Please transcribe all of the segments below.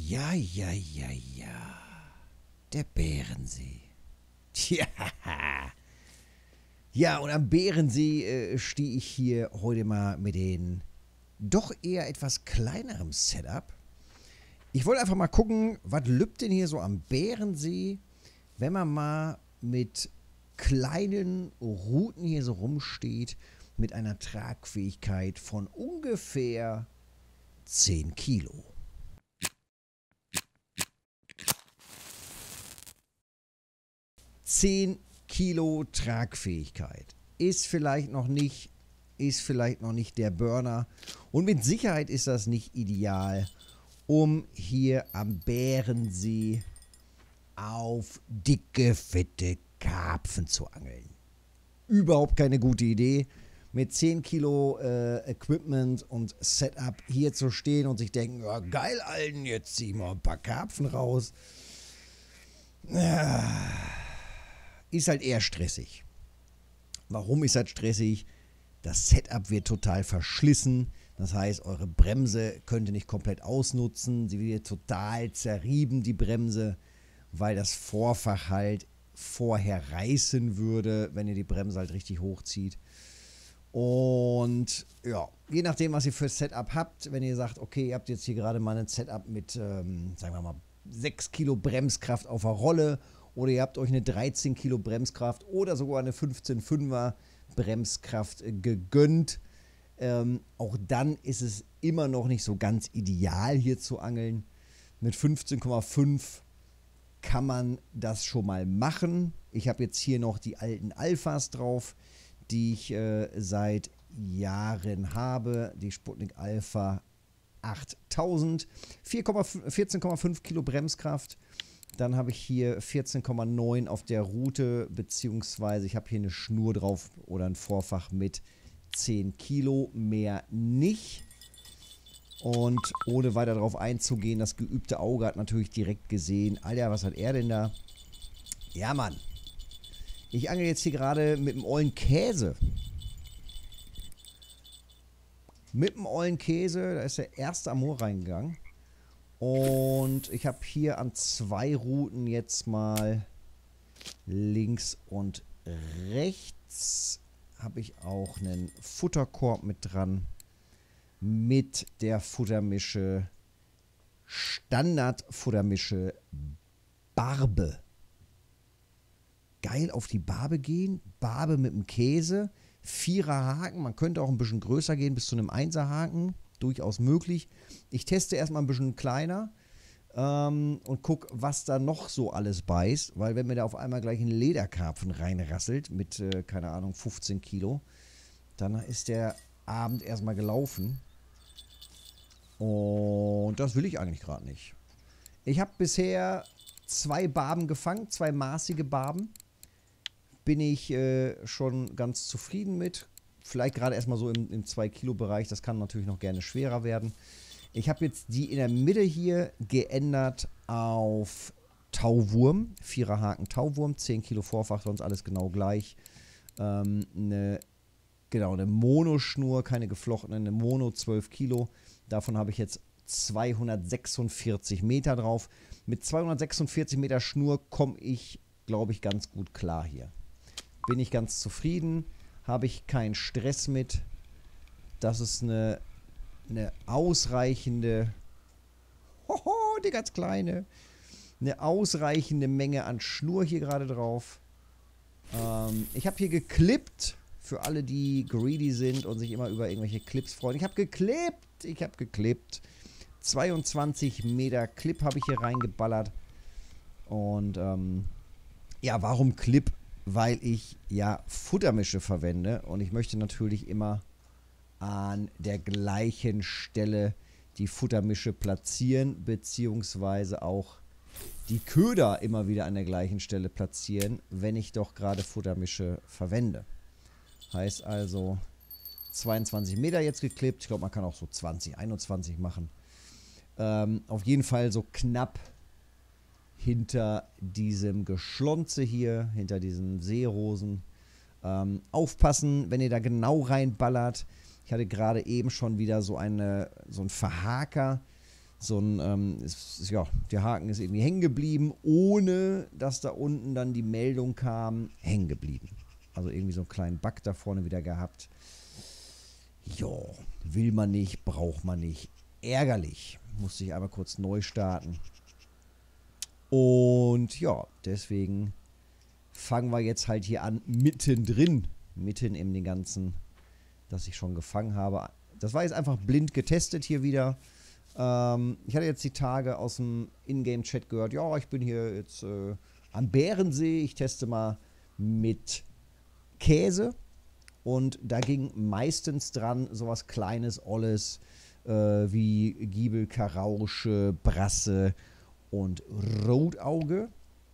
Ja, ja, ja, ja. Der Bärensee. Tja. Ja, und am Bärensee stehe ich hier heute mal mit den doch eher etwas kleinerem Setup. Ich wollte einfach mal gucken, was lübt denn hier so am Bärensee, wenn man mal mit kleinen Routen hier so rumsteht, mit einer Tragfähigkeit von ungefähr 10 Kilo. 10 Kilo Tragfähigkeit ist vielleicht noch nicht der Burner. Und mit Sicherheit ist das nicht ideal, um hier am Bärensee auf dicke, fette Karpfen zu angeln. Überhaupt keine gute Idee, mit 10 Kilo Equipment und Setup hier zu stehen und sich denken, ja, geil, Alten, jetzt zieh ich mal ein paar Karpfen raus. Ja, ist halt eher stressig. Warum ist das stressig? Das Setup wird total verschlissen. Das heißt, eure Bremse könnt ihr nicht komplett ausnutzen. Sie wird total zerrieben, die Bremse, weil das Vorfach halt vorher reißen würde, wenn ihr die Bremse halt richtig hochzieht. Und ja, je nachdem, was ihr für Setup habt, wenn ihr sagt, okay, ihr habt jetzt hier gerade mal ein Setup mit, sagen wir mal, 6 Kilo Bremskraft auf der Rolle oder ihr habt euch eine 13 Kilo Bremskraft oder sogar eine 15,5er Bremskraft gegönnt, auch dann ist es immer noch nicht so ganz ideal hier zu angeln. Mit 15,5 kann man das schon mal machen. Ich habe jetzt hier noch die alten Alphas drauf, die ich seit Jahren habe. Die Sputnik Alpha 8000, 14,5 Kilo Bremskraft. Dann habe ich hier 14,9 auf der Route, beziehungsweise ich habe hier eine Schnur drauf oder ein Vorfach mit 10 Kilo, mehr nicht. Und ohne weiter darauf einzugehen, das geübte Auge hat natürlich direkt gesehen, Alter, was hat er denn da? Ja, Mann. Ich angel jetzt hier gerade mit dem ollen Käse. Mit dem ollen Käse, da ist der erste Amur reingegangen. Und ich habe hier an 2 Routen jetzt mal links und rechts habe ich auch einen Futterkorb mit dran. Mit der Futtermische, Standard-Futtermische Barbe. Geil auf die Barbe gehen. Barbe mit dem Käse. 4er Haken. Man könnte auch ein bisschen größer gehen, bis zu einem 1er Haken. Durchaus möglich. Ich teste erstmal ein bisschen kleiner und gucke, was da noch so alles beißt. Weil wenn mir da auf einmal gleich ein Lederkarpfen reinrasselt mit, keine Ahnung, 15 Kilo, dann ist der Abend erstmal gelaufen. Und das will ich eigentlich gerade nicht. Ich habe bisher 2 Barben gefangen, 2 maßige Barben. Bin ich schon ganz zufrieden mit. Vielleicht gerade erstmal so im 2-Kilo-Bereich. Das kann natürlich noch gerne schwerer werden. Ich habe jetzt die in der Mitte hier geändert auf Tauwurm. 4er Haken Tauwurm, 10 Kilo Vorfach, sonst alles genau gleich. Eine Monoschnur, keine geflochtene, eine Mono 12 Kilo. Davon habe ich jetzt 246 Meter drauf. Mit 246 Meter Schnur komme ich, glaube ich, ganz gut klar hier. Bin ich ganz zufrieden. Habe ich keinen Stress mit. Das ist eine ausreichende, die ganz kleine, eine ausreichende Menge an Schnur hier gerade drauf. Ich habe hier geklippt, für alle, die greedy sind und sich immer über irgendwelche Clips freuen. Ich habe geklippt. 22 Meter Clip habe ich hier reingeballert. Und ja, warum Clip? Weil ich ja Futtermische verwende und ich möchte natürlich immer an der gleichen Stelle die Futtermische platzieren, beziehungsweise auch die Köder immer wieder an der gleichen Stelle platzieren, wenn ich doch gerade Futtermische verwende. Heißt also 22 Meter jetzt geklippt. Ich glaube, man kann auch so 20, 21 machen. Auf jeden Fall so knapp hinter diesem Geschlonze hier, hinter diesen Seerosen. Aufpassen, wenn ihr da genau reinballert. Ich hatte gerade eben schon wieder so ein Verhaker. ja, der Haken ist irgendwie hängen geblieben, ohne dass da unten dann die Meldung kam, hängen geblieben. Also irgendwie so einen kleinen Bug da vorne wieder gehabt. Ja, will man nicht, braucht man nicht. Ärgerlich. Musste ich einmal kurz neu starten. Und ja, deswegen fangen wir jetzt halt hier an, mittendrin. Mitten in den ganzen, das ich schon gefangen habe. Das war jetzt einfach blind getestet hier wieder. Ich hatte jetzt die Tage aus dem Ingame-Chat gehört, ja, ich bin hier jetzt am Bärensee. Ich teste mal mit Käse. Und da ging meistens dran sowas Kleines, Olles, wie Giebel, Karausche, Brasse und Rotauge.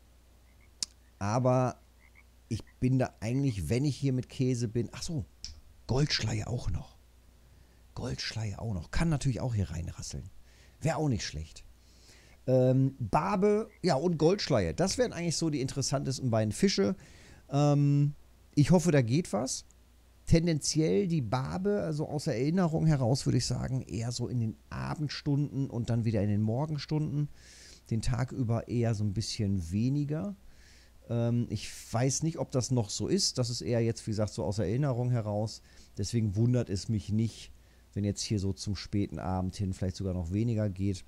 Aber ich bin da eigentlich, wenn ich hier mit Käse bin, ach so, Goldschleier auch noch. Goldschleier auch noch. Kann natürlich auch hier reinrasseln. Wäre auch nicht schlecht. Barbe, ja, und Goldschleier. Das wären eigentlich so die interessantesten beiden Fische. Ich hoffe, da geht was. Tendenziell die Barbe, also aus Erinnerung heraus würde ich sagen, eher so in den Abendstunden und dann wieder in den Morgenstunden. Den Tag über eher so ein bisschen weniger. Ich weiß nicht, ob das noch so ist. Das ist eher jetzt, wie gesagt, so aus Erinnerung heraus. Deswegen wundert es mich nicht, wenn jetzt hier so zum späten Abend hin vielleicht sogar noch weniger geht.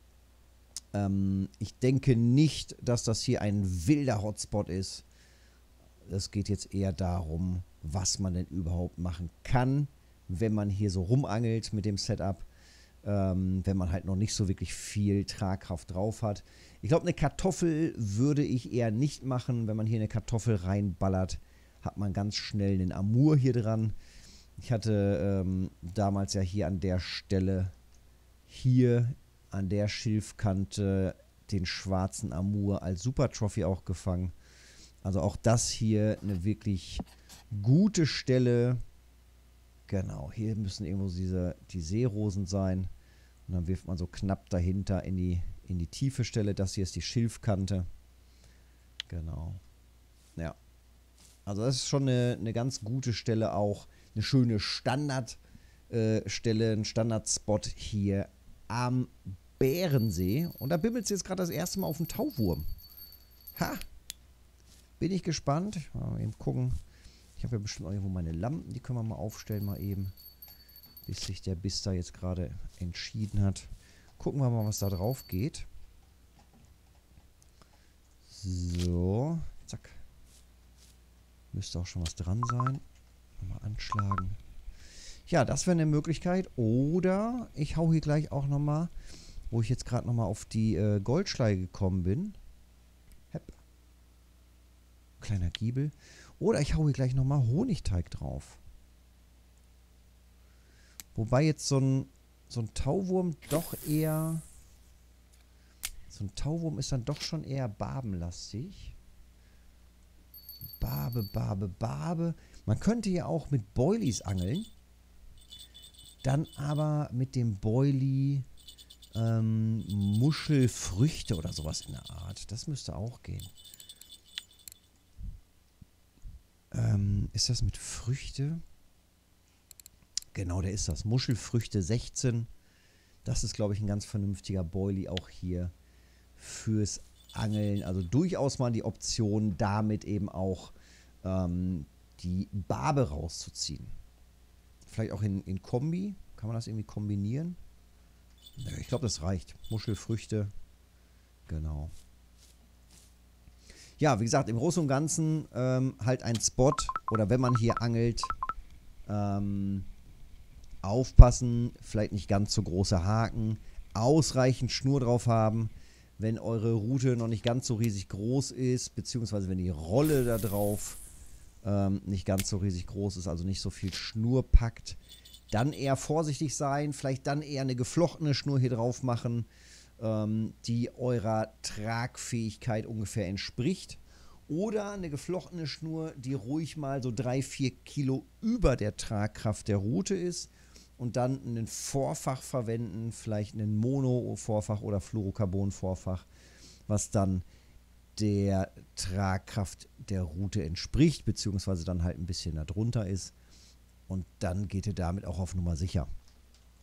Ich denke nicht, dass das hier ein wilder Hotspot ist. Es geht jetzt eher darum, was man denn überhaupt machen kann, wenn man hier so rumangelt mit dem Setup. Wenn man halt noch nicht so wirklich viel Tragkraft drauf hat. Ich glaube, eine Kartoffel würde ich eher nicht machen. Wenn man hier eine Kartoffel reinballert, hat man ganz schnell einen Amur hier dran. Ich hatte damals ja hier an der Stelle, hier an der Schilfkante, den schwarzen Amur als Super Trophy auch gefangen. Also auch das hier eine wirklich gute Stelle. Genau, hier müssen irgendwo die Seerosen sein. Und dann wirft man so knapp dahinter in die tiefe Stelle. Das hier ist die Schilfkante. Genau. Ja. Also das ist schon eine ganz gute Stelle auch. Eine schöne Standardstelle, ein Standardspot hier am Bärensee. Und da bimmelt es jetzt gerade das erste Mal auf den Tauwurm. Ha! Bin ich gespannt. Mal eben gucken. Ich habe ja bestimmt auch irgendwo meine Lampen. Die können wir mal aufstellen, mal eben. Bis sich der Biss da jetzt gerade entschieden hat. Gucken wir mal, was da drauf geht. So. Zack. Müsste auch schon was dran sein. Mal anschlagen. Ja, das wäre eine Möglichkeit. Oder ich hau hier gleich auch nochmal, wo ich jetzt gerade nochmal auf die Goldschleier gekommen bin. Hepp. Kleiner Giebel. Oder ich hau hier gleich nochmal Honigteig drauf. Wobei jetzt so ein Tauwurm doch eher... So ein Tauwurm ist dann doch schon eher barbenlastig. Barbe. Man könnte ja auch mit Boilies angeln. Dann aber mit dem Boilie Muschelfrüchte oder sowas in der Art. Das müsste auch gehen. Ist das mit Früchte? Genau, der ist das. Muschelfrüchte 16. Das ist, glaube ich, ein ganz vernünftiger Boilie auch hier fürs Angeln. Also durchaus mal die Option, damit eben auch die Barbe rauszuziehen. Vielleicht auch in Kombi. Kann man das irgendwie kombinieren? Nö, ich glaube, das reicht. Muschelfrüchte. Genau. Ja, wie gesagt, im Großen und Ganzen halt ein Spot. Oder wenn man hier angelt, aufpassen. Vielleicht nicht ganz so große Haken. Ausreichend Schnur drauf haben. Wenn eure Route noch nicht ganz so riesig groß ist, beziehungsweise wenn die Rolle da drauf nicht ganz so riesig groß ist, also nicht so viel Schnur packt, dann eher vorsichtig sein, vielleicht dann eher eine geflochtene Schnur hier drauf machen, die eurer Tragfähigkeit ungefähr entspricht. Oder eine geflochtene Schnur, die ruhig mal so 3-4 Kilo über der Tragkraft der Route ist. Und dann einen Vorfach verwenden, vielleicht einen Mono-Vorfach oder Fluorocarbon-Vorfach, was dann der Tragkraft der Route entspricht, beziehungsweise dann halt ein bisschen darunter ist. Und dann geht ihr damit auch auf Nummer sicher.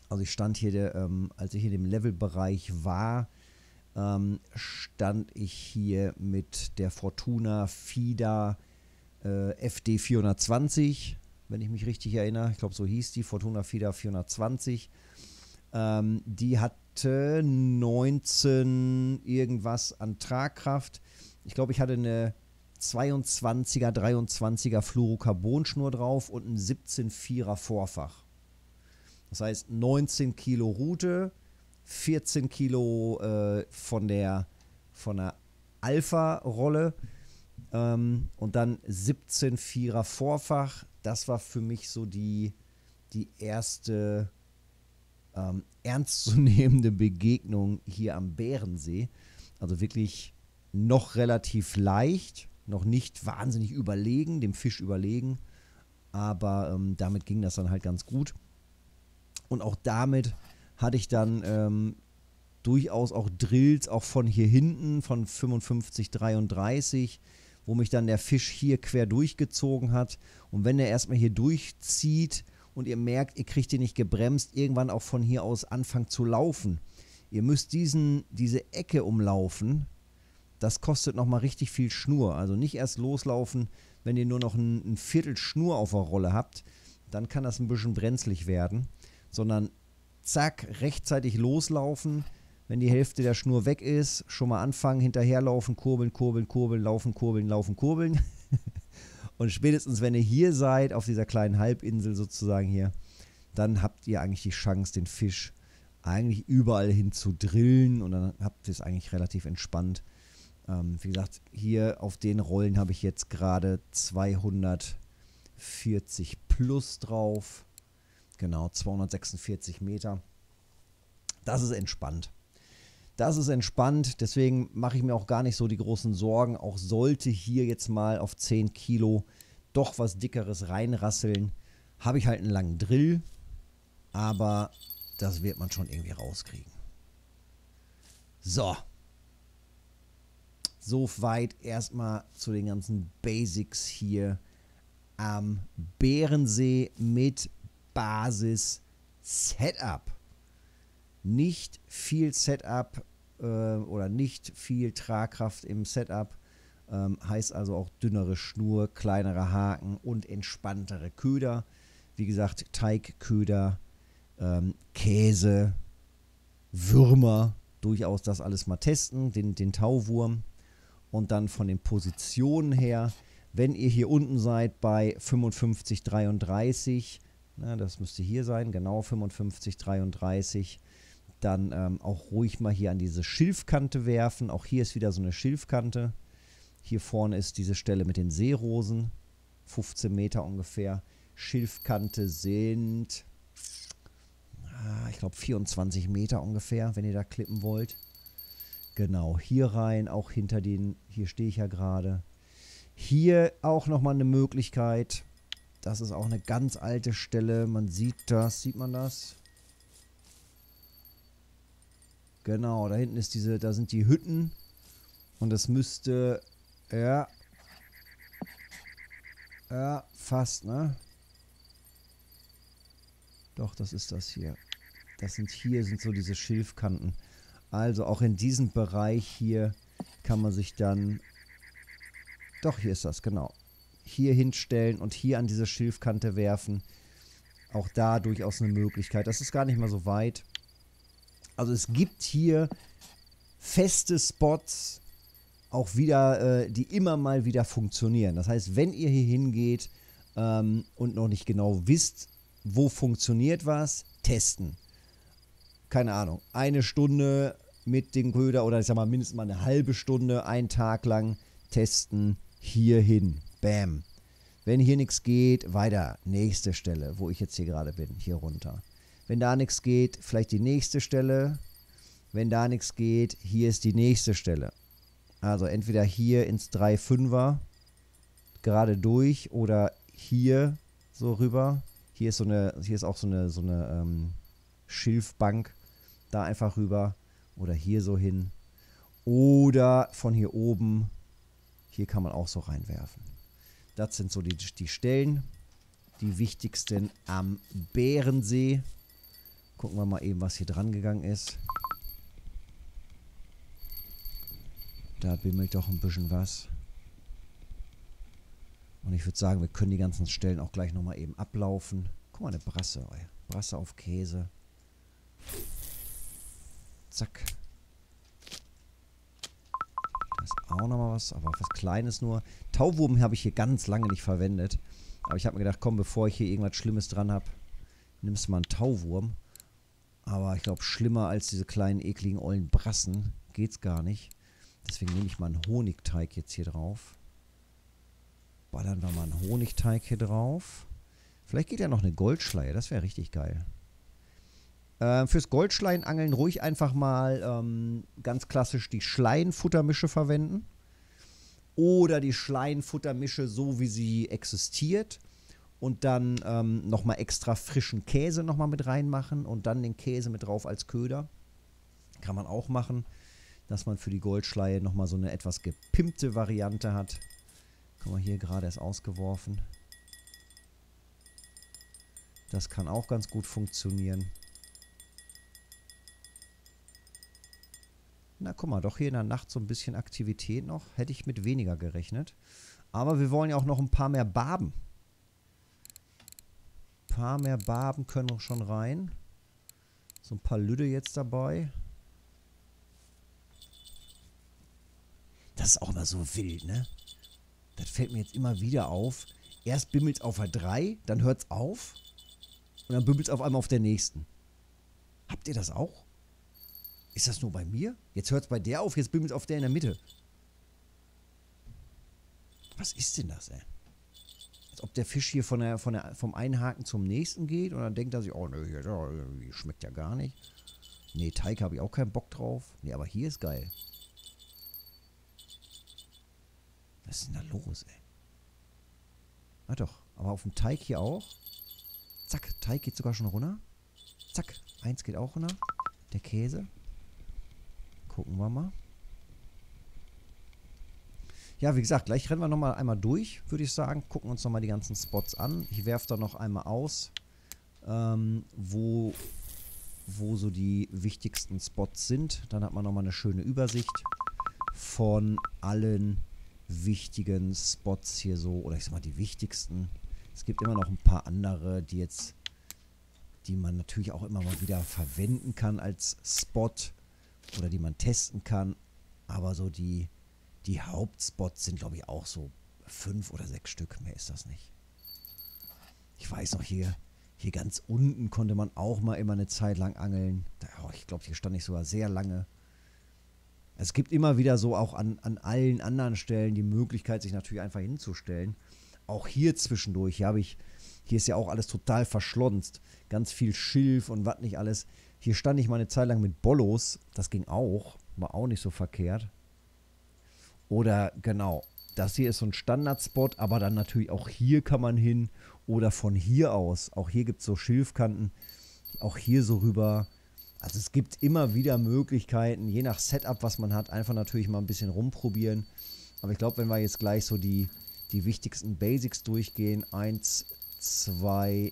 Also ich stand hier, als ich in dem Levelbereich war, stand ich hier mit der Fortuna FIDA FD 420, wenn ich mich richtig erinnere. Ich glaube, so hieß die, Fortuna FIDA 420. Die hatte 19 irgendwas an Tragkraft. Ich glaube, ich hatte eine 22er, 23er Fluorocarbonschnur drauf und ein 17,4er Vorfach. Das heißt 19 Kilo Rute, 14 Kilo von der Alpha-Rolle und dann 17,4er Vorfach. Das war für mich so die erste ernstzunehmende Begegnung hier am Bärensee. Also wirklich noch relativ leicht, noch nicht wahnsinnig überlegen, dem Fisch überlegen, aber damit ging das dann halt ganz gut. Und auch damit hatte ich dann durchaus auch Drills, auch von hier hinten, von 55, 33, wo mich dann der Fisch hier quer durchgezogen hat. Und wenn er erstmal hier durchzieht und ihr merkt, ihr kriegt ihn nicht gebremst, irgendwann auch von hier aus anfangen zu laufen. Ihr müsst diese Ecke umlaufen. Das kostet nochmal richtig viel Schnur. Also nicht erst loslaufen, wenn ihr nur noch ein Viertel Schnur auf der Rolle habt. Dann kann das ein bisschen brenzlig werden. Sondern zack, rechtzeitig loslaufen. Wenn die Hälfte der Schnur weg ist, schon mal anfangen, hinterherlaufen, kurbeln, kurbeln, kurbeln, laufen, kurbeln, laufen, kurbeln. Und spätestens, wenn ihr hier seid, auf dieser kleinen Halbinsel sozusagen hier, dann habt ihr eigentlich die Chance, den Fisch eigentlich überall hin zu drillen und dann habt ihr es eigentlich relativ entspannt. Wie gesagt, hier auf den Rollen habe ich jetzt gerade 240 plus drauf. Genau, 246 Meter. Das ist entspannt. Das ist entspannt, deswegen mache ich mir auch gar nicht so die großen Sorgen. Auch sollte hier jetzt mal auf 10 Kilo doch was Dickeres reinrasseln, habe ich halt einen langen Drill, aber das wird man schon irgendwie rauskriegen. So. Soweit erstmal zu den ganzen Basics hier am Bärensee mit Basis Setup. Nicht viel Setup oder nicht viel Tragkraft im Setup. Heißt also auch dünnere Schnur, kleinere Haken und entspanntere Köder. Wie gesagt, Teigköder, Käse, Würmer, durchaus das alles mal testen, den Tauwurm. Und dann von den Positionen her, wenn ihr hier unten seid bei 55, 33, na, das müsste hier sein, genau 55, 33, dann auch ruhig mal hier an diese Schilfkante werfen. Auch hier ist wieder so eine Schilfkante. Hier vorne ist diese Stelle mit den Seerosen, 15 Meter ungefähr. Schilfkante sind, ich glaube 24 Meter ungefähr, wenn ihr da klippen wollt. Genau, hier rein, auch hinter den, hier stehe ich ja gerade. Hier auch nochmal eine Möglichkeit. Das ist auch eine ganz alte Stelle. Man sieht das, sieht man das? Genau, da hinten ist da sind die Hütten. Und das müsste, ja, fast, ne? Doch, das ist das hier. Hier sind so diese Schilfkanten. Also auch in diesem Bereich hier kann man sich dann, doch, hier ist das, genau, hier hinstellen und hier an diese Schilfkante werfen. Auch da durchaus eine Möglichkeit. Das ist gar nicht mal so weit. Also es gibt hier feste Spots, auch wieder, die immer mal wieder funktionieren. Das heißt, wenn ihr hier hingeht und noch nicht genau wisst, wo funktioniert was, testen. Keine Ahnung, eine Stunde mit dem Köder oder ich sag mal mindestens mal eine halbe Stunde, einen Tag lang testen, hier hin, bam. Wenn hier nichts geht, weiter, nächste Stelle, wo ich jetzt hier gerade bin, hier runter. Wenn da nichts geht, vielleicht die nächste Stelle. Wenn da nichts geht, hier ist die nächste Stelle. Also entweder hier ins 3,5er, gerade durch oder hier so rüber. Hier ist auch so eine Schilfbank, da einfach rüber oder hier so hin oder von hier oben, hier kann man auch so reinwerfen. Das sind so die Stellen, die wichtigsten am Bärensee. Gucken wir mal eben, was hier dran gegangen ist. Da bimmelt doch ein bisschen was. Und ich würde sagen, wir können die ganzen Stellen auch gleich nochmal eben ablaufen. Guck mal, eine Brasse. Brasse auf Käse. Zack. Da ist auch nochmal was, aber was Kleines nur. Tauwurm habe ich hier ganz lange nicht verwendet. Aber ich habe mir gedacht, komm, bevor ich hier irgendwas Schlimmes dran habe, nimmst du mal einen Tauwurm. Aber ich glaube, schlimmer als diese kleinen, ekligen, ollen Brassen geht's gar nicht. Deswegen nehme ich mal einen Honigteig jetzt hier drauf. Ballern wir mal einen Honigteig hier drauf. Vielleicht geht ja noch eine Goldschleie, das wäre richtig geil. Fürs Goldschleienangeln ruhig einfach mal ganz klassisch die Schleienfuttermische verwenden. Oder die Schleienfuttermische so, wie sie existiert. Und dann nochmal extra frischen Käse nochmal mit reinmachen. Und dann den Käse mit drauf als Köder. Kann man auch machen, dass man für die Goldschleie nochmal so eine etwas gepimpte Variante hat. Guck mal, hier gerade ist ausgeworfen. Das kann auch ganz gut funktionieren. Na, guck mal, doch hier in der Nacht so ein bisschen Aktivität noch. Hätte ich mit weniger gerechnet. Aber wir wollen ja auch noch ein paar mehr Barben. Ein paar mehr Barben können noch schon rein. So ein paar Lüde jetzt dabei. Das ist auch immer so wild, ne? Das fällt mir jetzt immer wieder auf. Erst bimmelt es auf der 3, dann hört es auf. Und dann bimmelt es auf einmal auf der nächsten. Habt ihr das auch? Ist das nur bei mir? Jetzt hört es bei der auf, jetzt bimmelt es auf der in der Mitte. Was ist denn das, ey? Als ob der Fisch hier vom einen Haken zum nächsten geht und dann denkt er sich, oh nö, hier schmeckt ja gar nicht. Nee, Teig habe ich auch keinen Bock drauf. Nee, aber hier ist geil. Was ist denn da los, ey? Ah doch, aber auf dem Teig hier auch. Zack, Teig geht sogar schon runter. Zack, 1 geht auch runter. Der Käse. Gucken wir mal. Ja, wie gesagt, gleich rennen wir nochmal einmal durch, würde ich sagen. Gucken uns nochmal die ganzen Spots an. Ich werfe da noch einmal aus, wo so die wichtigsten Spots sind. Dann hat man nochmal eine schöne Übersicht von allen wichtigen Spots hier so. Oder ich sag mal die wichtigsten. Es gibt immer noch ein paar andere, die man natürlich auch immer mal wieder verwenden kann als Spot. Oder die man testen kann. Aber so die Hauptspots sind, glaube ich, auch so 5 oder 6 Stück. Mehr ist das nicht. Ich weiß noch, hier ganz unten konnte man auch mal immer eine Zeit lang angeln. Ich glaube, hier stand ich sogar sehr lange. Es gibt immer wieder so auch an allen anderen Stellen die Möglichkeit, sich natürlich einfach hinzustellen. Auch hier zwischendurch, hier ist ja auch alles total verschlonzt. Ganz viel Schilf und was nicht alles. Hier stand ich mal eine Zeit lang mit Bollos. Das ging auch. War auch nicht so verkehrt. Oder genau, das hier ist so ein Standardspot, aber dann natürlich auch hier kann man hin. Oder von hier aus. Auch hier gibt es so Schilfkanten. Auch hier so rüber. Also es gibt immer wieder Möglichkeiten, je nach Setup, was man hat, einfach natürlich mal ein bisschen rumprobieren. Aber ich glaube, wenn wir jetzt gleich so die wichtigsten Basics durchgehen, 1, 2,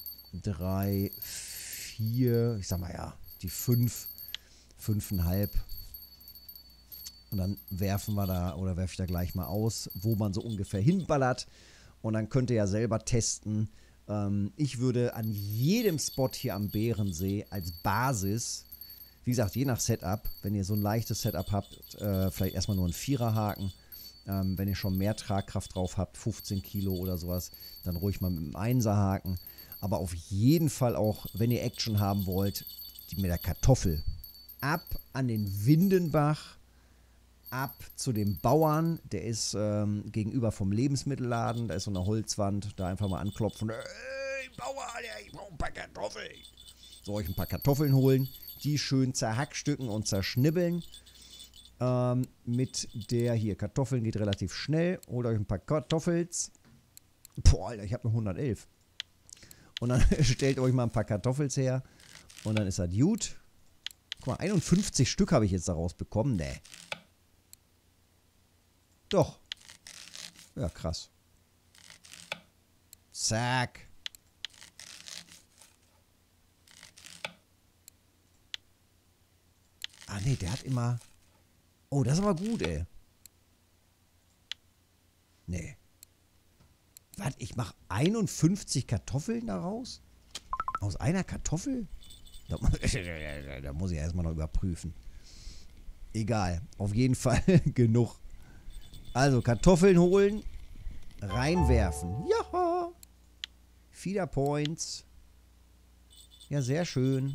3, 4, ich sag mal ja, die 5, 5,5. Und dann werfe ich da gleich mal aus, wo man so ungefähr hinballert. Und dann könnt ihr ja selber testen. Ich würde an jedem Spot hier am Bärensee als Basis, wie gesagt, je nach Setup, wenn ihr so ein leichtes Setup habt, vielleicht erstmal nur einen 4er-Haken. Wenn ihr schon mehr Tragkraft drauf habt, 15 Kilo oder sowas, dann ruhig mal mit einem 1er-Haken. Aber auf jeden Fall auch, wenn ihr Action haben wollt, mit der Kartoffel. Ab an den Windenbach, ab zu dem Bauern, der ist gegenüber vom Lebensmittelladen, da ist so eine Holzwand, da einfach mal anklopfen. Hey, Bauer, ich brauche ein paar Kartoffeln. So, euch ein paar Kartoffeln holen, die schön zerhackstücken und zerschnibbeln. Mit der hier, Kartoffeln geht relativ schnell. Holt euch ein paar Kartoffels. Boah, Alter, ich habe noch 111. Und dann stellt euch mal ein paar Kartoffels her. Und dann ist das gut. Guck mal, 51 Stück habe ich jetzt daraus bekommen. Nee. Doch. Ja, krass. Zack. Ah, nee, der hat immer... Oh, das ist aber gut, ey. Nee. Was? Ich mache 51 Kartoffeln daraus? Aus einer Kartoffel? Da muss ich erstmal noch überprüfen. Egal. Auf jeden Fall genug. Also, Kartoffeln holen. Reinwerfen. Ja. Feeder Points. Ja, sehr schön.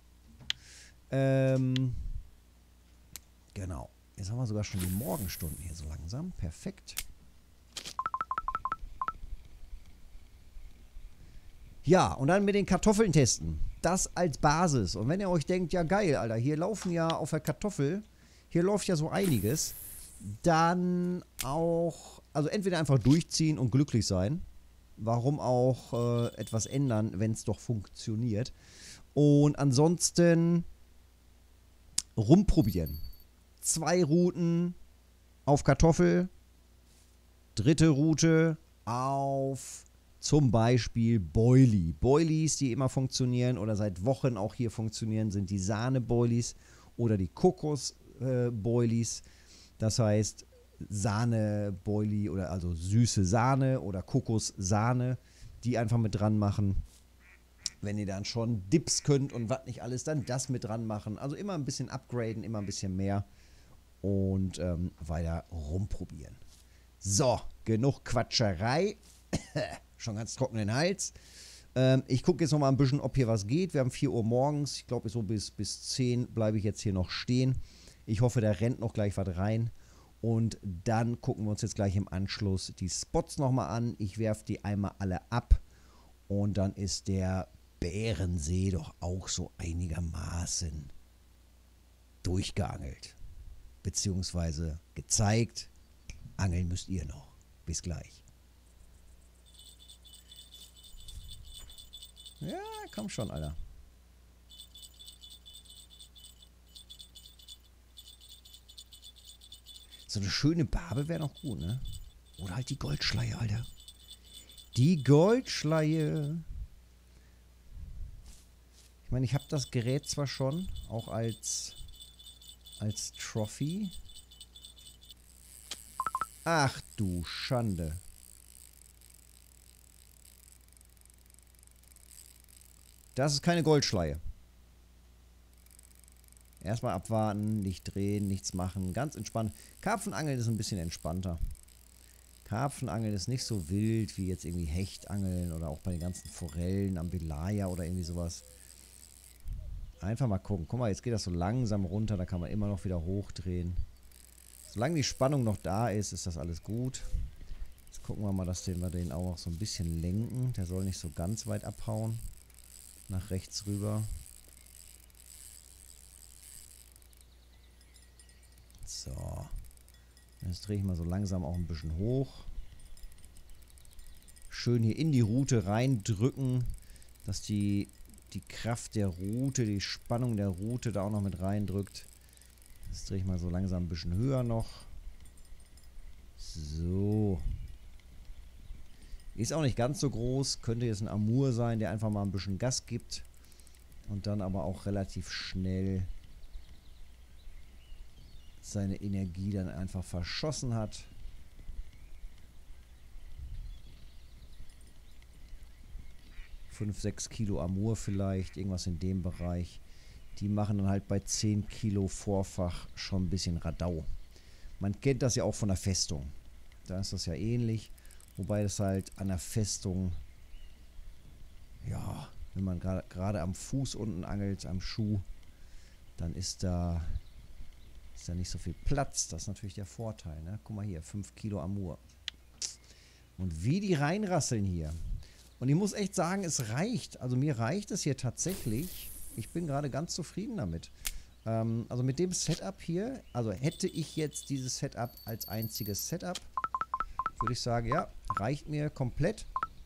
Genau. Jetzt haben wir sogar schon die Morgenstunden hier so langsam. Perfekt. Ja, und dann mit den Kartoffeln testen. Das als Basis. Und wenn ihr euch denkt, ja geil, Alter, hier laufen ja auf der Kartoffel, hier läuft ja so einiges, dann auch, also entweder einfach durchziehen und glücklich sein. Warum auch etwas ändern, wenn es doch funktioniert. Und ansonsten rumprobieren. 2 Routen auf Kartoffel, 3. Route auf zum Beispiel Boilie. Boilies, die immer funktionieren oder seit Wochen auch hier funktionieren, sind die Sahne-Boilies oder die Kokos-Boilies. Das heißt Sahne-Boilie oder also süße Sahne oder Kokossahne, die einfach mit dran machen. Wenn ihr dann schon Dips könnt und was nicht alles, dann das mit dran machen. Also immer ein bisschen upgraden, immer ein bisschen mehr und weiter rumprobieren. So, genug Quatscherei. Schon ganz trocken den Hals. Ich gucke jetzt noch mal ein bisschen, ob hier was geht. Wir haben 4 Uhr morgens. Ich glaube, so bis 10 bleibe ich jetzt hier noch stehen. Ich hoffe, da rennt noch gleich was rein. Und dann gucken wir uns jetzt gleich im Anschluss die Spots nochmal an. Ich werfe die einmal alle ab. Und dann ist der Bärensee doch auch so einigermaßen durchgeangelt. Beziehungsweise gezeigt. Angeln müsst ihr noch. Bis gleich. Ja, komm schon, Alter. So eine schöne Barbe wäre noch gut, ne? Oder halt die Goldschleie, Alter. Die Goldschleie. Ich meine, ich habe das Gerät zwar schon, auch als Trophy. Ach du Schande. Das ist keine Goldschleie. Erstmal abwarten, nicht drehen, nichts machen. Ganz entspannt. Karpfenangeln ist ein bisschen entspannter. Karpfenangeln ist nicht so wild wie jetzt irgendwie Hechtangeln oder auch bei den ganzen Forellen am Belaya oder irgendwie sowas. Einfach mal gucken. Guck mal, jetzt geht das so langsam runter. Da kann man immer noch wieder hochdrehen. Solange die Spannung noch da ist, ist das alles gut. Jetzt gucken wir mal, dass wir den auch noch so ein bisschen lenken. Der soll nicht so ganz weit abhauen. Nach rechts rüber. So. Jetzt drehe ich mal so langsam auch ein bisschen hoch. Schön hier in die Rute reindrücken, dass die Kraft der Rute, die Spannung der Rute da auch noch mit reindrückt. Jetzt drehe ich mal so langsam ein bisschen höher noch. So. Ist auch nicht ganz so groß. Könnte jetzt ein Amur sein, der einfach mal ein bisschen Gas gibt. Und dann aber auch relativ schnell seine Energie dann einfach verschossen hat. Fünf, 6 Kilo Amur vielleicht, irgendwas in dem Bereich. Die machen dann halt bei 10 Kilo Vorfach schon ein bisschen Radau. Man kennt das ja auch von der Festung. Da ist das ja ähnlich. Wobei das halt an der Festung, ja, wenn man gerade am Fuß unten angelt, am Schuh, dann ist da nicht so viel Platz. Das ist natürlich der Vorteil. Ne? Guck mal hier, 5 Kilo Amur. Und wie die reinrasseln hier. Und ich muss echt sagen, es reicht. Also mir reicht es hier tatsächlich. Ich bin gerade ganz zufrieden damit. Also mit dem Setup hier, also hätte ich jetzt dieses Setup als einziges Setup, würde ich sagen, ja, reicht mir komplett.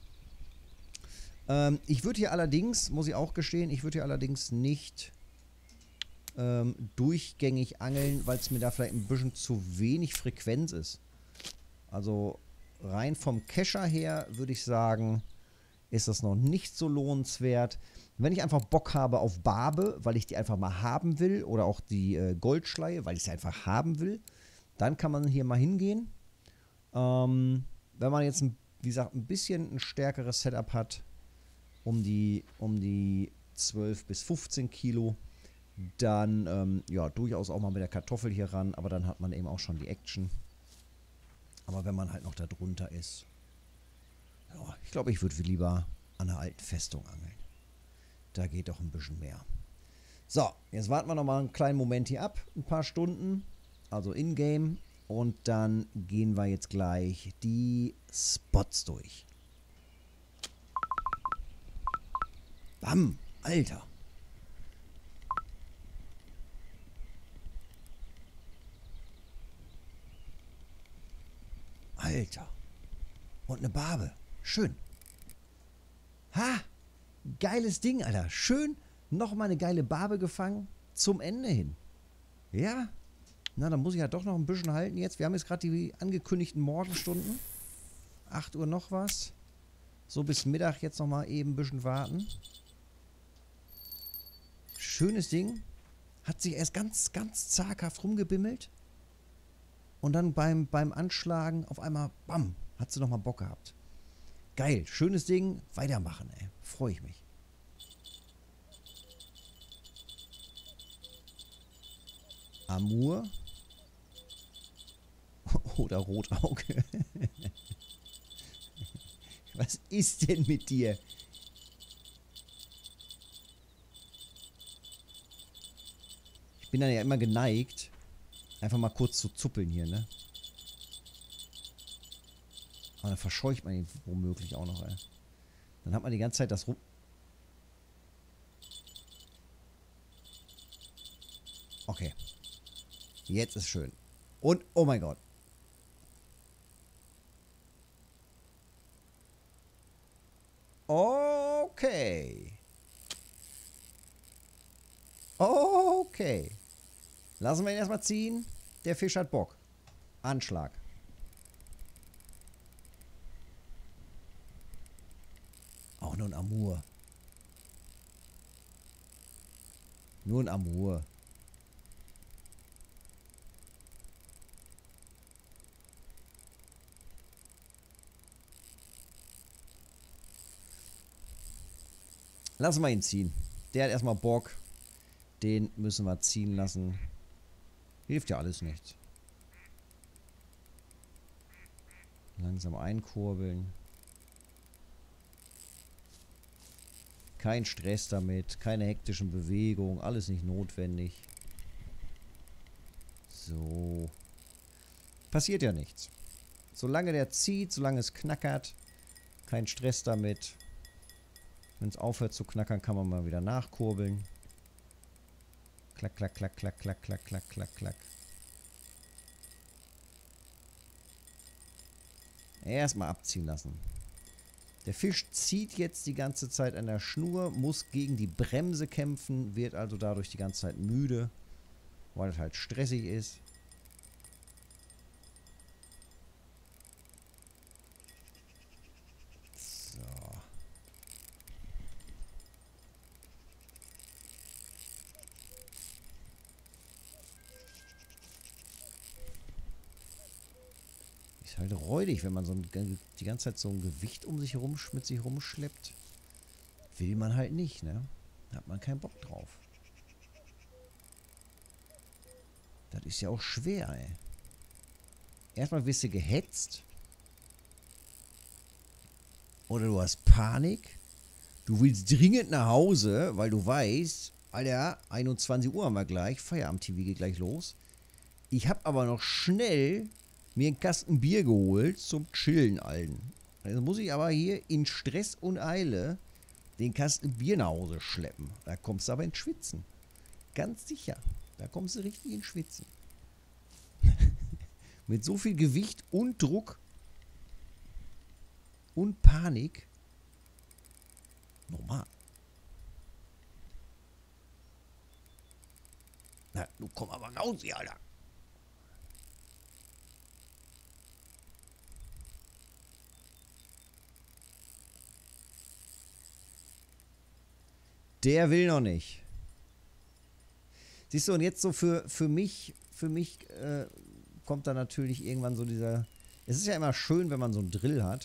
Ich würde hier allerdings, muss ich auch gestehen, ich würde hier allerdings nicht durchgängig angeln, weil es mir da vielleicht ein bisschen zu wenig Frequenz ist. Also rein vom Kescher her würde ich sagen, ist das noch nicht so lohnenswert. Wenn ich einfach Bock habe auf Barbe, weil ich die einfach mal haben will, oder auch die Goldschleie, weil ich sie einfach haben will, dann kann man hier mal hingehen. Wenn man jetzt, wie gesagt, ein bisschen ein stärkeres Setup hat, um die 12 bis 15 Kilo, dann ja, durchaus auch mal mit der Kartoffel hier ran, aber dann hat man eben auch schon die Action. Aber wenn man halt noch da drunter ist, ja, ich glaube, ich würde lieber an der alten Festung angeln. Da geht doch ein bisschen mehr. So, jetzt warten wir noch mal einen kleinen Moment hier ab, ein paar Stunden, also in-game, und dann gehen wir jetzt gleich die Spots durch. Bam, Alter. Alter. Und eine Barbe. Schön. Ha! Geiles Ding, Alter. Schön. Nochmal eine geile Barbe gefangen. Zum Ende hin. Ja. Na, dann muss ich ja doch noch ein bisschen halten jetzt. Wir haben jetzt gerade die angekündigten Morgenstunden. 8 Uhr noch was. So bis Mittag jetzt nochmal eben ein bisschen warten. Schönes Ding. Hat sich erst ganz, ganz zaghaft rumgebimmelt. Und dann beim Anschlagen auf einmal, bam, hat sie nochmal Bock gehabt. Geil, schönes Ding. Weitermachen, ey. Freue ich mich. Amur. Oder Rotauge. Was ist denn mit dir? Ich bin dann ja immer geneigt, einfach mal kurz zu zuppeln hier, ne? Aber dann verscheucht man ihn womöglich auch noch, ey. Dann hat man die ganze Zeit das rum... Okay. Jetzt ist schön. Und, oh mein Gott. Okay. Okay. Lassen wir ihn erstmal ziehen. Der Fisch hat Bock. Anschlag. Auch nur ein Amur. Nur ein Amur. Lassen wir ihn ziehen. Der hat erstmal Bock. Den müssen wir ziehen lassen. Hilft ja alles nichts. Langsam einkurbeln. Kein Stress damit. Keine hektischen Bewegungen. Alles nicht notwendig. So. Passiert ja nichts. Solange der zieht, solange es knackert. Kein Stress damit. Wenn es aufhört zu knackern, kann man mal wieder nachkurbeln. Klack, klack, klack, klack, klack, klack, klack, klack, klack. Erstmal abziehen lassen. Der Fisch zieht jetzt die ganze Zeit an der Schnur, muss gegen die Bremse kämpfen, wird also dadurch die ganze Zeit müde, weil es halt stressig ist. So. Ist halt räudig, wenn man so die ganze Zeit so ein Gewicht mit sich rumschleppt. Will man halt nicht, ne? Da hat man keinen Bock drauf. Das ist ja auch schwer, ey. Erstmal wirst du gehetzt. Oder du hast Panik. Du willst dringend nach Hause, weil du weißt, Alter, 21 Uhr haben wir gleich. Feierabend-TV geht gleich los. Ich habe aber noch schnell mir einen Kasten Bier geholt zum Chillen allen. Also muss ich aber hier in Stress und Eile den Kasten Bier nach Hause schleppen. Da kommst du aber ins Schwitzen. Ganz sicher. Da kommst du richtig ins Schwitzen. Mit so viel Gewicht und Druck und Panik. Normal. Na, du komm aber raus hier, Alter. Der will noch nicht. Siehst du, und jetzt so für mich kommt da natürlich irgendwann so dieser... Es ist ja immer schön, wenn man so einen Drill hat.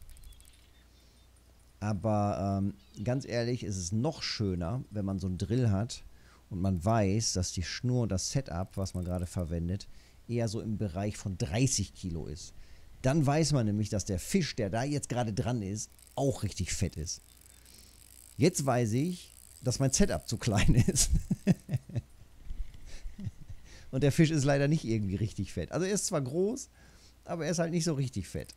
Aber ganz ehrlich, ist es noch schöner, wenn man so einen Drill hat und man weiß, dass die Schnur und das Setup, was man gerade verwendet, eher so im Bereich von 30 Kilo ist. Dann weiß man nämlich, dass der Fisch, der da jetzt gerade dran ist, auch richtig fett ist. Jetzt weiß ich, dass mein Setup zu klein ist. Und der Fisch ist leider nicht irgendwie richtig fett. Also er ist zwar groß, aber er ist halt nicht so richtig fett.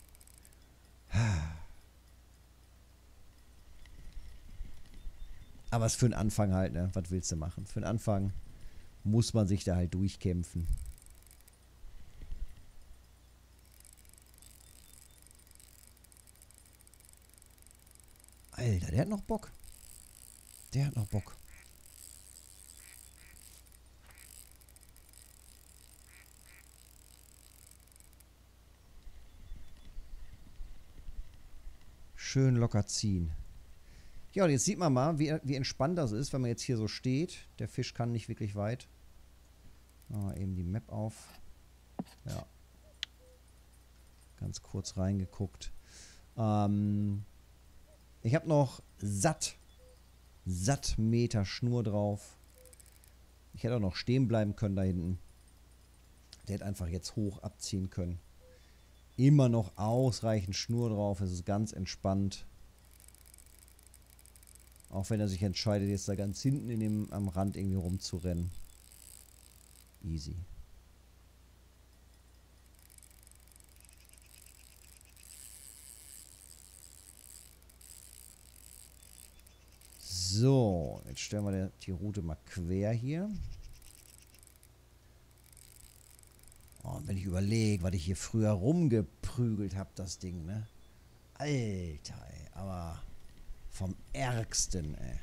Aber es ist für den Anfang halt, ne? Was willst du machen? Für den Anfang muss man sich da halt durchkämpfen. Alter, der hat noch Bock. Der hat noch Bock. Schön locker ziehen. Ja, und jetzt sieht man mal, wie entspannt das ist, wenn man jetzt hier so steht. Der Fisch kann nicht wirklich weit. Machen wir eben die Map auf. Ja. Ganz kurz reingeguckt. Ich habe noch satt Meter Schnur drauf. Ich hätte auch noch stehen bleiben können da hinten. Der hätte einfach jetzt hoch abziehen können. Immer noch ausreichend Schnur drauf. Es ist ganz entspannt. Auch wenn er sich entscheidet, jetzt da ganz hinten am Rand irgendwie rumzurennen. Easy. So, jetzt stellen wir die Route mal quer hier. Oh, und wenn ich überlege, was ich hier früher rumgeprügelt habe, das Ding, ne? Alter, ey, aber vom Ärgsten, ey.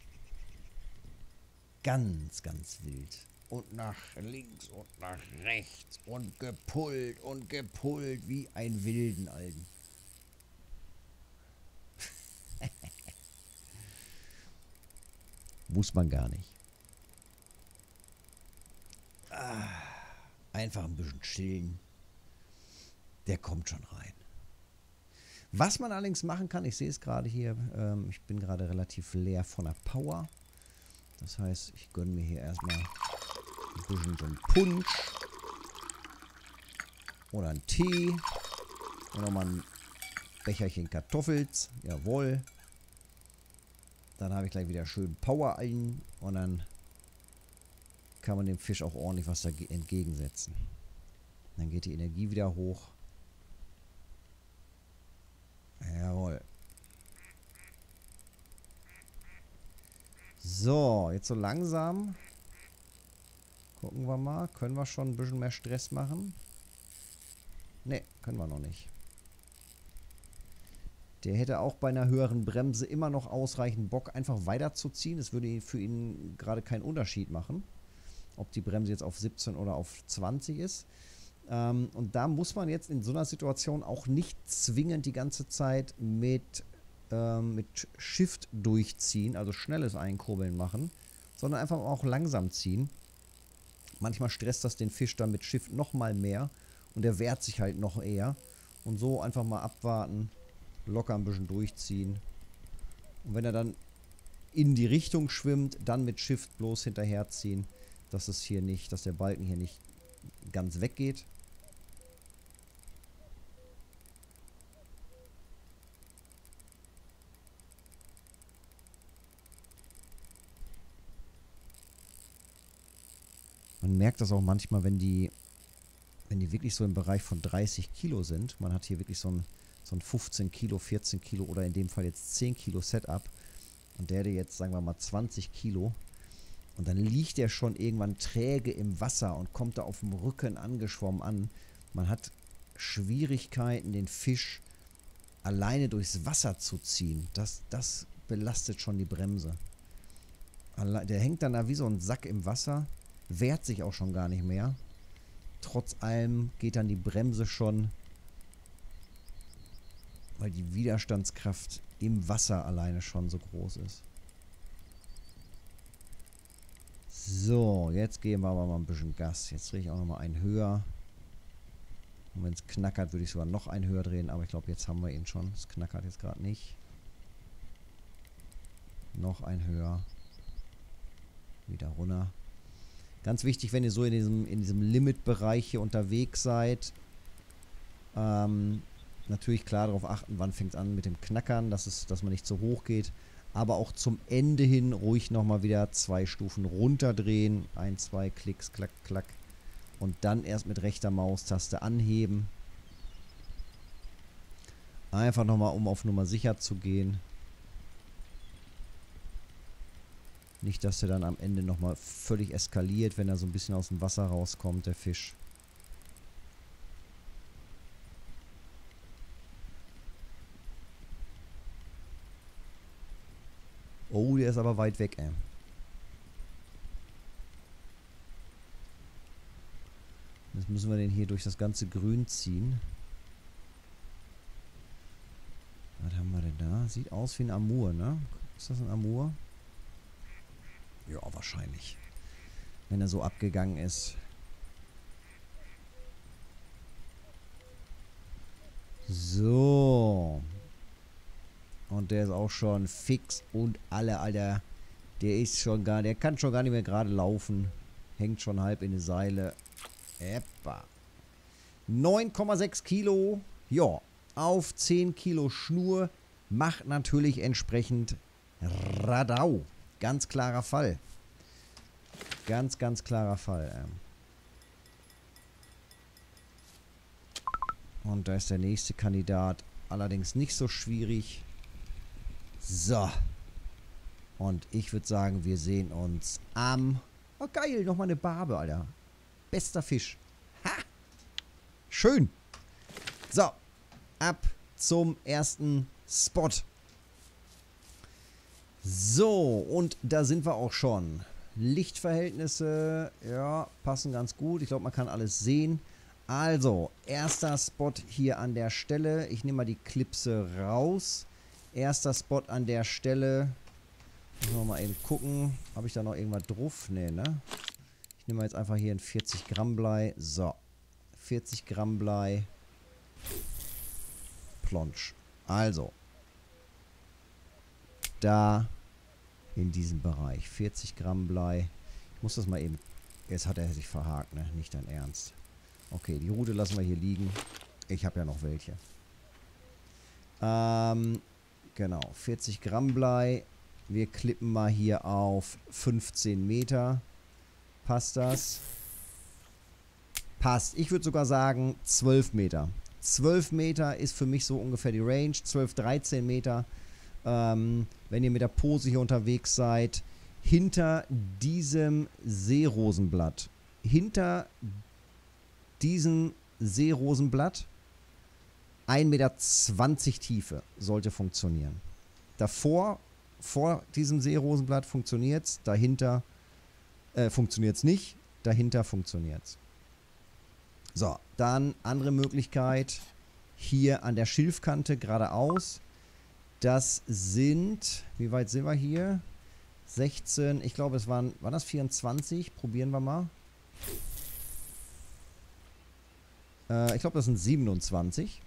Ganz, ganz wild. Und nach links und nach rechts und gepullt wie ein wilden Alten. Muss man gar nicht. Einfach ein bisschen chillen. Der kommt schon rein. Was man allerdings machen kann, ich sehe es gerade hier, ich bin gerade relativ leer von der Power. Das heißt, ich gönne mir hier erstmal ein bisschen so einen Punsch. Oder einen Tee. Und nochmal ein Becherchen Kartoffels. Jawohl. Dann habe ich gleich wieder schön Power ein. Und dann kann man dem Fisch auch ordentlich was da entgegensetzen. Dann geht die Energie wieder hoch. Jawohl. So, jetzt so langsam. Gucken wir mal. Können wir schon ein bisschen mehr Stress machen? Ne, können wir noch nicht. Der hätte auch bei einer höheren Bremse immer noch ausreichend Bock, einfach weiterzuziehen. Es würde für ihn gerade keinen Unterschied machen, ob die Bremse jetzt auf 17 oder auf 20 ist. Und da muss man jetzt in so einer Situation auch nicht zwingend die ganze Zeit mit Shift durchziehen, also schnelles Einkurbeln machen, sondern einfach auch langsam ziehen. Manchmal stresst das den Fisch dann mit Shift nochmal mehr und der wehrt sich halt noch eher. Und so einfach mal abwarten, locker ein bisschen durchziehen. Und wenn er dann in die Richtung schwimmt, dann mit Shift bloß hinterherziehen, dass der Balken hier nicht ganz weggeht. Man merkt das auch manchmal, wenn die wirklich so im Bereich von 30 Kilo sind. Man hat hier wirklich so ein 15 Kilo, 14 Kilo oder in dem Fall jetzt 10 Kilo Setup. Und der hätte jetzt, sagen wir mal, 20 Kilo. Und dann liegt er schon irgendwann träge im Wasser und kommt da auf dem Rücken angeschwommen an. Man hat Schwierigkeiten, den Fisch alleine durchs Wasser zu ziehen. Das belastet schon die Bremse. Der hängt dann da wie so ein Sack im Wasser, wehrt sich auch schon gar nicht mehr. Trotz allem geht dann die Bremse schon, weil die Widerstandskraft im Wasser alleine schon so groß ist. So, jetzt geben wir aber mal ein bisschen Gas. Jetzt drehe ich auch nochmal einen höher. Und wenn es knackert, würde ich sogar noch einen höher drehen. Aber ich glaube, jetzt haben wir ihn schon. Es knackert jetzt gerade nicht. Noch ein höher. Wieder runter. Ganz wichtig, wenn ihr so in diesem Limit-Bereich hier unterwegs seid. Natürlich klar darauf achten, wann fängt es an mit dem Knackern, dass man nicht zu hoch geht. Aber auch zum Ende hin ruhig nochmal wieder 2 Stufen runterdrehen. 1, 2 Klicks, klack, klack. Und dann erst mit rechter Maustaste anheben. Einfach nochmal, um auf Nummer sicher zu gehen. Nicht, dass der dann am Ende nochmal völlig eskaliert, wenn er so ein bisschen aus dem Wasser rauskommt, der Fisch. Oh, der ist aber weit weg, ey. Jetzt müssen wir den hier durch das ganze Grün ziehen. Was haben wir denn da? Sieht aus wie ein Amur, ne? Ist das ein Amur? Ja, wahrscheinlich. Wenn er so abgegangen ist. So. Und der ist auch schon fix und alle, Alter. Der kann schon gar nicht mehr gerade laufen. Hängt schon halb in die Seile. Eppa. 9,6 Kilo. Ja, auf 10 Kilo Schnur. Macht natürlich entsprechend Radau. Ganz klarer Fall. Ganz, ganz klarer Fall. Und da ist der nächste Kandidat. Allerdings nicht so schwierig. So. Und ich würde sagen, wir sehen uns am... Oh, geil. Nochmal eine Barbe, Alter. Bester Fisch. Ha! Schön. So. Ab zum ersten Spot. So. Und da sind wir auch schon. Lichtverhältnisse, ja, passen ganz gut. Ich glaube, man kann alles sehen. Also, erster Spot hier an der Stelle. Ich nehme mal die Klipse raus. Erster Spot an der Stelle. Müssen wir mal eben gucken. Habe ich da noch irgendwas drauf? Nee, ne? Ich nehme jetzt einfach hier ein 40 Gramm Blei. So. 40 Gramm Blei. Plonsch. Also. Da in diesem Bereich. 40 Gramm Blei. Ich muss das mal eben... Jetzt hat er sich verhakt, ne? Nicht dein Ernst. Okay, die Rute lassen wir hier liegen. Ich habe ja noch welche. Genau. 40 Gramm Blei. Wir klippen mal hier auf 15 Meter. Passt das? Passt. Ich würde sogar sagen 12 Meter. 12 Meter ist für mich so ungefähr die Range. 12, 13 Meter. Wenn ihr mit der Pose hier unterwegs seid. Hinter diesem Seerosenblatt. Hinter diesem Seerosenblatt 1,20 Meter Tiefe sollte funktionieren. Davor, vor diesem Seerosenblatt funktioniert es. Dahinter funktioniert es nicht. Dahinter funktioniert es. So, dann andere Möglichkeit. Hier an der Schilfkante geradeaus. Das sind, wie weit sind wir hier? 16, ich glaube es waren das 24? Probieren wir mal. Ich glaube das sind 27.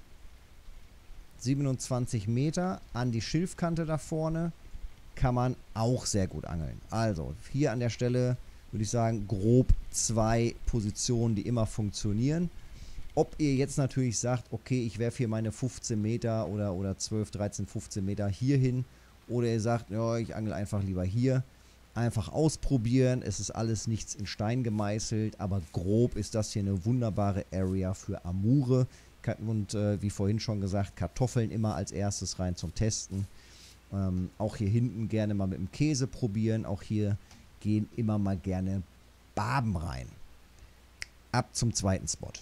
27 Meter an die Schilfkante da vorne kann man auch sehr gut angeln. Also hier an der Stelle würde ich sagen grob 2 Positionen, die immer funktionieren. Ob ihr jetzt natürlich sagt, okay, ich werfe hier meine 15 Meter oder 12, 13, 15 Meter hier hin. Oder ihr sagt, ja, ich angel einfach lieber hier. Einfach ausprobieren. Es ist alles nichts in Stein gemeißelt. Aber grob ist das hier eine wunderbare Area für Amure. Und wie vorhin schon gesagt, Kartoffeln immer als erstes rein zum Testen. Auch hier hinten gerne mal mit dem Käse probieren. Auch hier gehen immer mal gerne Barben rein. Ab zum zweiten Spot.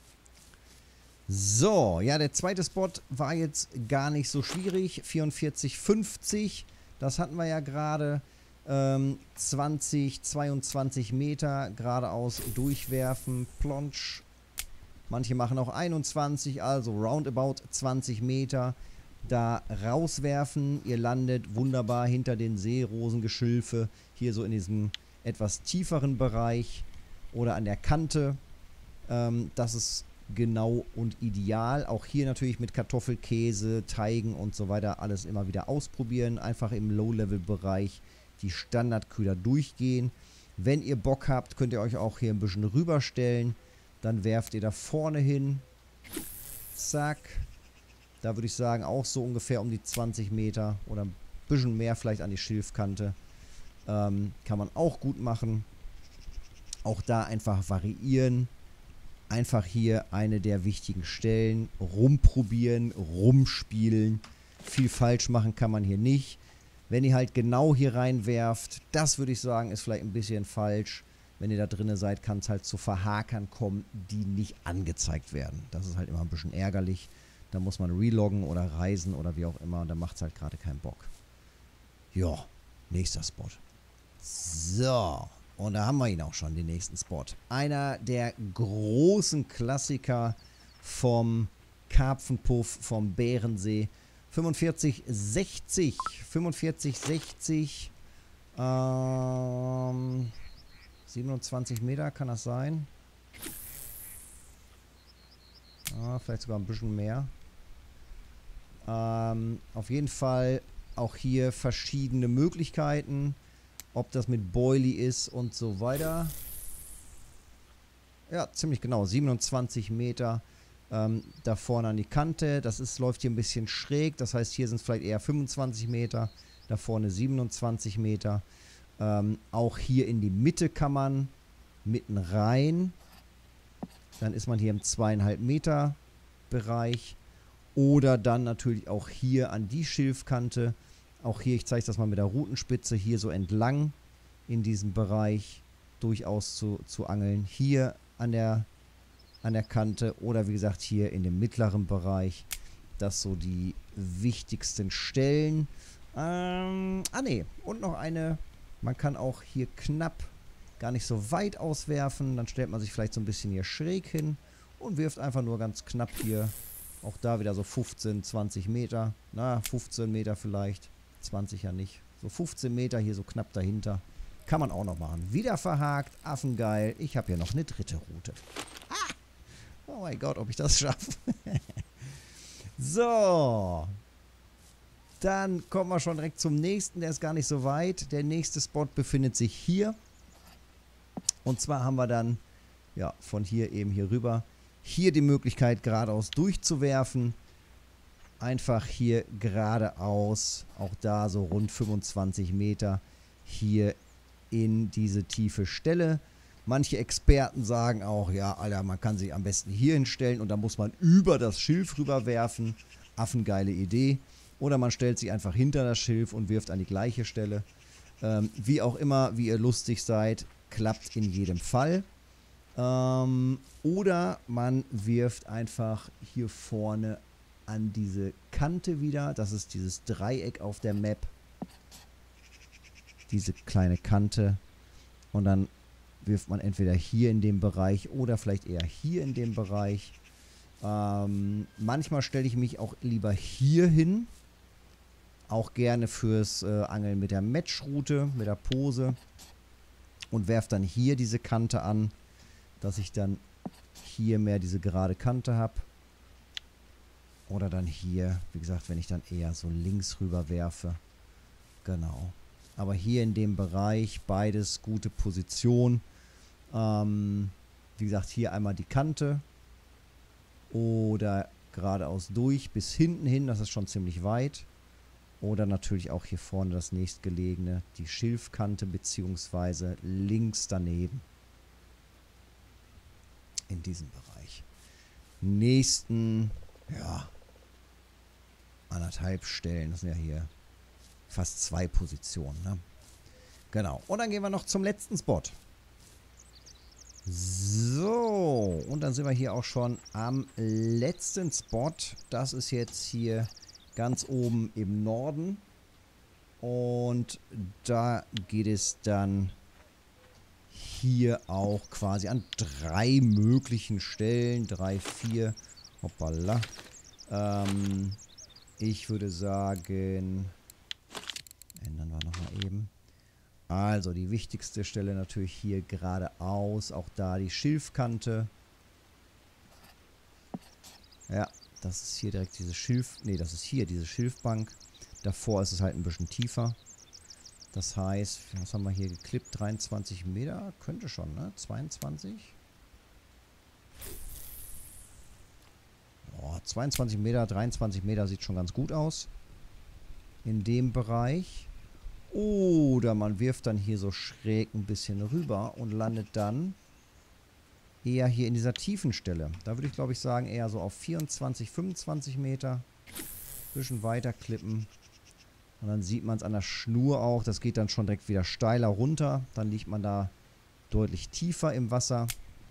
So, ja, der zweite Spot war jetzt gar nicht so schwierig. 44,50. Das hatten wir ja gerade. 20, 22 Meter geradeaus durchwerfen. Plonsch. Manche machen auch 21, also roundabout 20 Meter. Da rauswerfen. Ihr landet wunderbar hinter den Seerosengeschilfe. Hier so in diesem etwas tieferen Bereich oder an der Kante. Das ist genau und ideal. Auch hier natürlich mit Kartoffelkäse, Teigen und so weiter alles immer wieder ausprobieren. Einfach im Low-Level-Bereich die Standardköder durchgehen. Wenn ihr Bock habt, könnt ihr euch auch hier ein bisschen rüberstellen. Dann werft ihr da vorne hin. Zack. Da würde ich sagen, auch so ungefähr um die 20 Meter oder ein bisschen mehr vielleicht an die Schilfkante. Kann man auch gut machen. Auch da einfach variieren. Einfach hier eine der wichtigen Stellen. Rumprobieren, rumspielen. Viel falsch machen kann man hier nicht. Wenn ihr halt genau hier reinwerft, das würde ich sagen, ist vielleicht ein bisschen falsch. Wenn ihr da drinne seid, kann es halt zu Verhakern kommen, die nicht angezeigt werden. Das ist halt immer ein bisschen ärgerlich. Da muss man reloggen oder reisen oder wie auch immer. Und da macht es halt gerade keinen Bock. Ja, nächster Spot. So, und da haben wir ihn auch schon, den nächsten Spot. Einer der großen Klassiker vom Karpfenpuff, vom Bärensee. 45,60. 45,60. 27 Meter, kann das sein? Vielleicht sogar ein bisschen mehr. Auf jeden Fall auch hier verschiedene Möglichkeiten. Ob das mit Boilie ist und so weiter. Ja, ziemlich genau. 27 Meter da vorne an die Kante. Das läuft hier ein bisschen schräg. Das heißt, hier sind es vielleicht eher 25 Meter. Da vorne 27 Meter. Auch hier in die Mitte kann man mitten rein. Dann ist man hier im 2,5 Meter Bereich. Oder dann natürlich auch hier an die Schilfkante. Auch hier, ich zeige das mal mit der Rutenspitze, hier so entlang in diesem Bereich durchaus zu angeln. Hier an der Kante oder wie gesagt hier in dem mittleren Bereich. Das so die wichtigsten Stellen. Nee, und noch eine, man kann auch hier knapp gar nicht so weit auswerfen. Dann stellt man sich vielleicht so ein bisschen hier schräg hin und wirft einfach nur ganz knapp hier. Auch da wieder so 15, 20 Meter. Na, 15 Meter vielleicht. 20 ja nicht. So 15 Meter hier so knapp dahinter. Kann man auch noch machen. Wieder verhakt. Affengeil. Ich habe hier noch eine dritte Route. Ah! Oh mein Gott, ob ich das schaffe. So. Dann kommen wir schon direkt zum nächsten. Der ist gar nicht so weit. Der nächste Spot befindet sich hier. Und zwar haben wir dann, ja, von hier eben hier rüber, hier die Möglichkeit geradeaus durchzuwerfen. Einfach hier geradeaus, auch da so rund 25 Meter, hier in diese tiefe Stelle. Manche Experten sagen auch, ja, Alter, man kann sich am besten hier hinstellen und dann muss man über das Schilf rüberwerfen. Affengeile Idee. Oder man stellt sich einfach hinter das Schilf und wirft an die gleiche Stelle. Wie auch immer, wie ihr lustig seid, klappt in jedem Fall. Oder man wirft einfach hier vorne an diese Kante wieder. Das ist dieses Dreieck auf der Map. Diese kleine Kante. Und dann wirft man entweder hier in dem Bereich oder vielleicht eher hier in dem Bereich. Manchmal stelle ich mich auch lieber hier hin. Auch gerne fürs Angeln mit der Matchroute, mit der Pose. Und werfe dann hier diese Kante an, dass ich dann hier mehr diese gerade Kante habe. Oder dann hier, wie gesagt, wenn ich dann eher so links rüber werfe. Genau. Aber hier in dem Bereich beides gute Position. Wie gesagt, hier einmal die Kante. Oder geradeaus durch bis hinten hin, das ist schon ziemlich weit. Oder natürlich auch hier vorne das nächstgelegene, die Schilfkante beziehungsweise links daneben. In diesem Bereich. Nächsten, ja, 1,5 Stellen. Das sind ja hier fast 2 Positionen. Ne? Genau. Und dann gehen wir noch zum letzten Spot. So. Und dann sind wir hier auch schon am letzten Spot. Das ist jetzt hier ganz oben im Norden. Und da geht es dann hier auch quasi an 3 möglichen Stellen. 3, 4. Hoppala. Ich würde sagen, ändern wir nochmal eben. Also die wichtigste Stelle natürlich hier geradeaus. Auch da die Schilfkante. Ja, das ist hier direkt diese das ist hier diese Schilfbank. Davor ist es halt ein bisschen tiefer. Das heißt, was haben wir hier geklippt? 23 Meter? Könnte schon, ne? 22? Oh, 22 Meter, 23 Meter sieht schon ganz gut aus. In dem Bereich. Oder man wirft dann hier so schräg ein bisschen rüber und landet dann eher hier in dieser tiefen Stelle. Da würde ich, glaube ich, sagen, eher so auf 24, 25 Meter. Ein bisschen weiter klippen. Und dann sieht man es an der Schnur auch. Das geht dann schon direkt wieder steiler runter. Dann liegt man da deutlich tiefer im Wasser.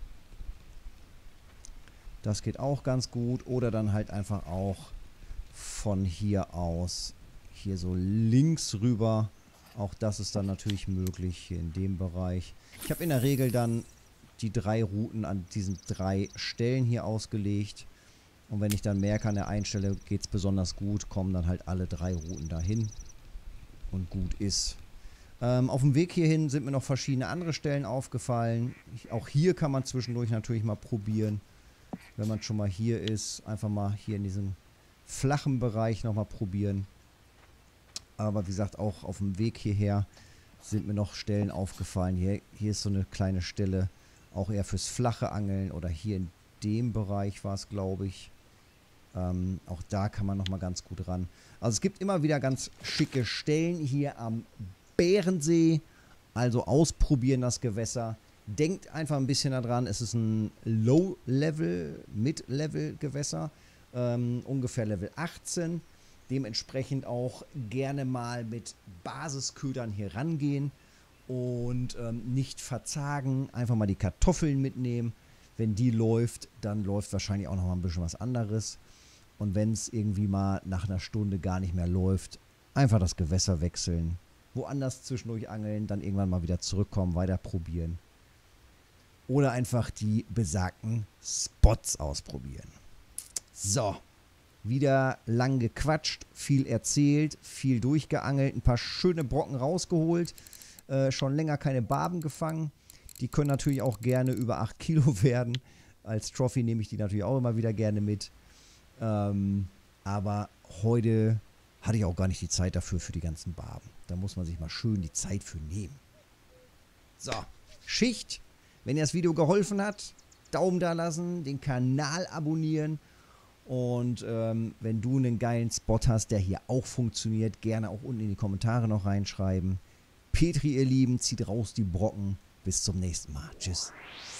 Das geht auch ganz gut. Oder dann halt einfach auch von hier aus hier so links rüber. Auch das ist dann natürlich möglich hier in dem Bereich. Ich habe in der Regel dann die 3 Routen an diesen 3 Stellen hier ausgelegt. Und wenn ich dann merke, an der einen Stelle geht es besonders gut, kommen dann halt alle 3 Routen dahin. Und gut ist. Auf dem Weg hierhin sind mir noch verschiedene andere Stellen aufgefallen. Auch hier kann man zwischendurch natürlich mal probieren. Wenn man schon mal hier ist, einfach mal hier in diesem flachen Bereich nochmal probieren. Aber wie gesagt, auch auf dem Weg hierher sind mir noch Stellen aufgefallen. Hier ist so eine kleine Stelle, auch eher fürs flache Angeln. Oder hier in dem Bereich war es, glaube ich. Auch da kann man nochmal ganz gut ran. Also es gibt immer wieder ganz schicke Stellen hier am Bärensee. Also ausprobieren das Gewässer. Denkt einfach ein bisschen daran, es ist ein Low-Level, Mid-Level-Gewässer. Ungefähr Level 18. Dementsprechend auch gerne mal mit Basisködern hier rangehen und nicht verzagen. Einfach mal die Kartoffeln mitnehmen. Wenn die läuft, dann läuft wahrscheinlich auch noch mal ein bisschen was anderes. Und wenn es irgendwie mal nach einer Stunde gar nicht mehr läuft, einfach das Gewässer wechseln. Woanders zwischendurch angeln, dann irgendwann mal wieder zurückkommen, weiter probieren. Oder einfach die besagten Spots ausprobieren. So. Wieder lang gequatscht, viel erzählt, viel durchgeangelt, ein paar schöne Brocken rausgeholt. Schon länger keine Barben gefangen. Die können natürlich auch gerne über 8 Kilo werden. Als Trophy nehme ich die natürlich auch immer wieder gerne mit. Aber heute hatte ich auch gar nicht die Zeit dafür, für die ganzen Barben. Da muss man sich mal schön die Zeit für nehmen. So, Schicht. Wenn dir das Video geholfen hat, Daumen da lassen, den Kanal abonnieren. Und wenn du einen geilen Spot hast, der hier auch funktioniert, gerne auch unten in die Kommentare noch reinschreiben. Petri, ihr Lieben, zieht raus die Brocken. Bis zum nächsten Mal. Tschüss.